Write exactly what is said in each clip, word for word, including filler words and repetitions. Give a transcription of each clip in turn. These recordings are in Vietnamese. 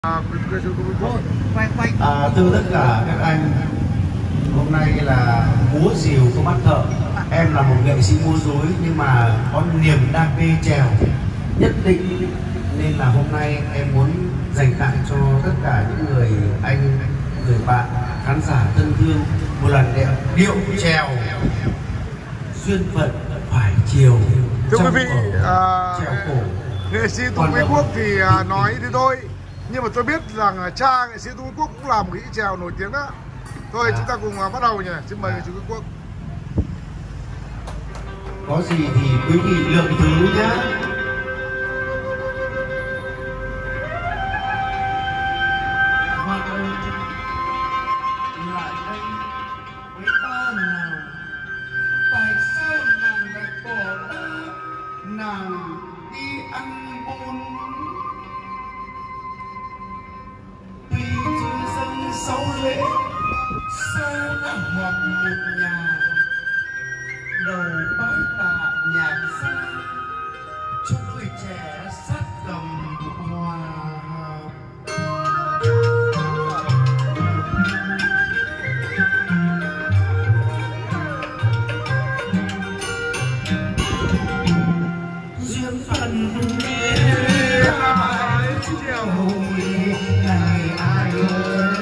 À, thưa tất cả các anh, hôm nay là múa rìu có mắt thợ. Em là một nghệ sĩ múa rối nhưng mà có niềm đam mê chèo nhất định, nên là hôm nay em muốn dành tặng cho tất cả những người anh, người bạn, khán giả thân thương một lần đẹp điệu chèo duyên phận phải chiều. Thưa quý vị, à, chèo cổ. Nghệ sĩ Tú Quý Quốc thì à, nói thì thôi, nhưng mà tôi biết rằng cha nghệ sĩ Tú Quý Quốc cũng là một kỹ chèo nổi tiếng đó. Thôi à. Chúng ta cùng à, bắt đầu nhỉ. Xin mời à. nghệ sĩ Quý Quốc. Có gì thì quý vị lượng thứ nhé. Sao đã họp một nhà đầu bái tạ nhạc gia cho tuổi trẻ sát cầm hòa hợp. Duyên phận nghe ai chiều này ai ơi.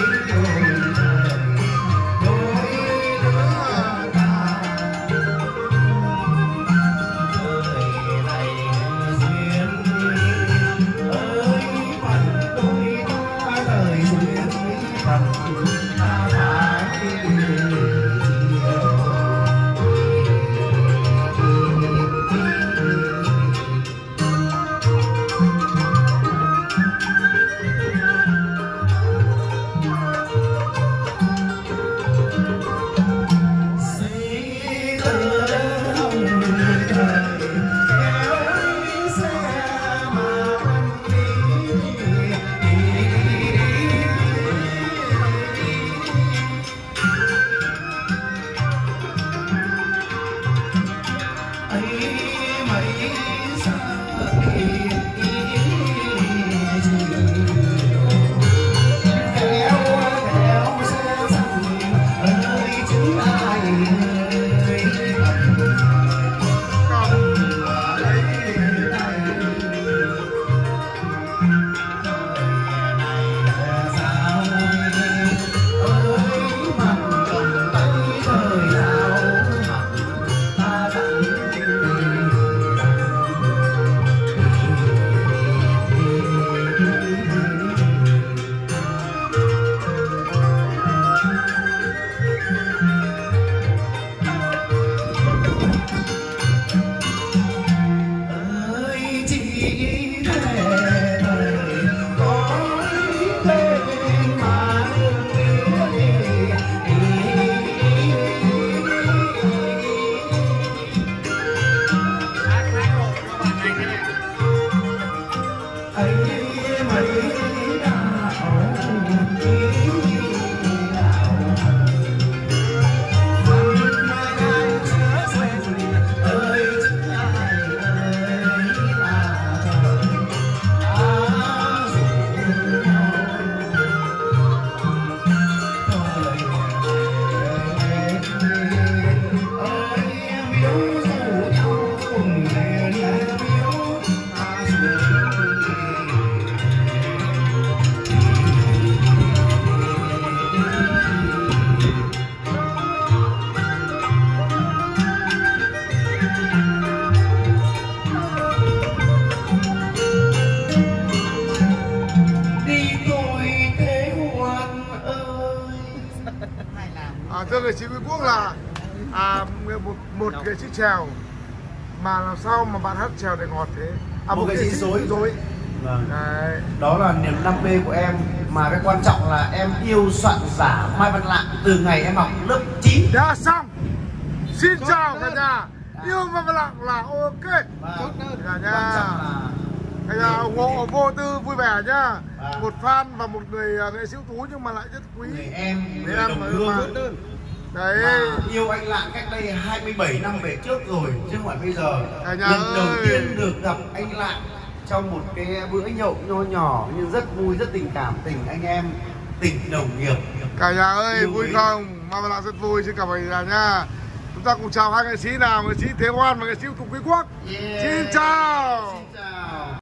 À, thưa nghệ sĩ Quý Quốc là à, một, một nghệ sĩ chèo mà làm sao mà bạn hát chèo để ngọt thế? À, một, một nghệ sĩ dối dối. Vâng. Đó là niềm đam mê của em, mà cái quan trọng là em yêu soạn giả Mai Văn Lạng từ ngày em học lớp chín. Đã xong. Xin Tốt chào cả nhà. Yêu Mai Văn Lạng là ok. Tốt cả nhà. Cả nhà ủng hộ Vô Tư vui vẻ nhá. À. Một fan và một người nghệ sĩ ưu tú nhưng mà lại rất quý. Người em, người em đồng hương. Đấy. Mà yêu anh Lạng cách đây hai mươi bảy năm về trước rồi chứ không phải bây giờ. Cả nhà lần ơi. đầu tiên được gặp anh Lạng trong một cái bữa nhậu nho nhỏ nhưng rất vui, rất tình cảm, tình anh em, tình đồng nghiệp. Cả nhà ơi, Yêu vui quý. không? Mai Văn Lạng rất vui, xin cảm ơn cả nhà nha. Chúng ta cùng chào hai nghệ sĩ nào, nghệ sĩ Thế Hoan và nghệ sĩ Tùng Quý Quốc. Yeah. Xin chào. Xin chào.